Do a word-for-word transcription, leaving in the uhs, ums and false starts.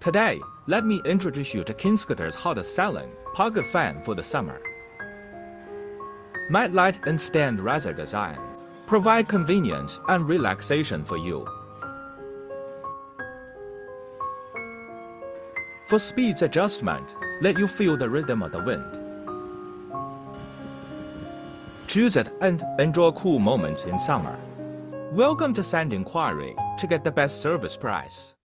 Today, let me introduce you to Kingscoter's hottest-selling pocket fan for the summer. Matte light and stained razor design provide convenience and relaxation for you. For speed adjustment, let you feel the rhythm of the wind. Choose it and enjoy cool moments in summer. Welcome to send inquiry to get the best service price.